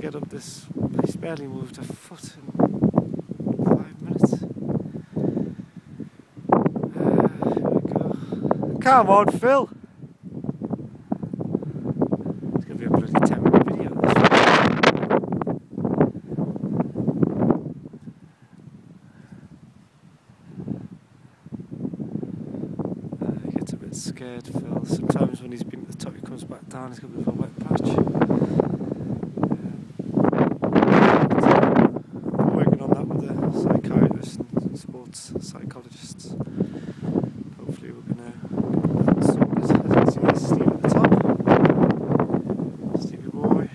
get up this. He's barely moved a foot in 5 minutes. Here we go. Come on, Phil! It's going to be a bloody 10-minute video. He gets a bit scared, Phil. Sometimes when he's been at the top, he comes back down, he's got a bit of a wet patch. Psychiatrists and sports psychologists. Hopefully we're going to sort this. As you can see, Steve at the top. Stevie boy.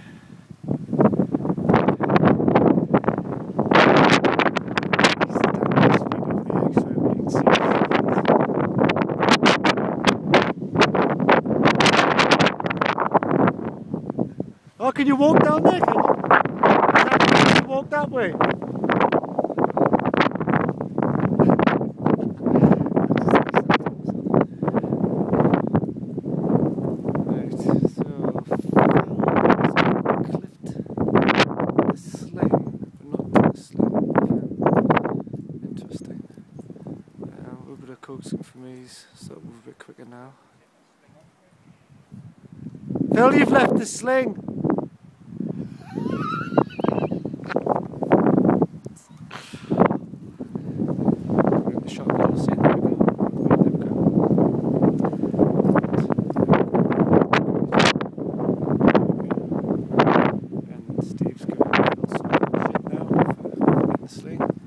Oh, can you walk down there? Can you walk that way? Coaxing for me, so move a bit quicker now. Phil, you've left the sling! In the shot, we'll see. There we go. And Steve's going a little shit now for getting the sling.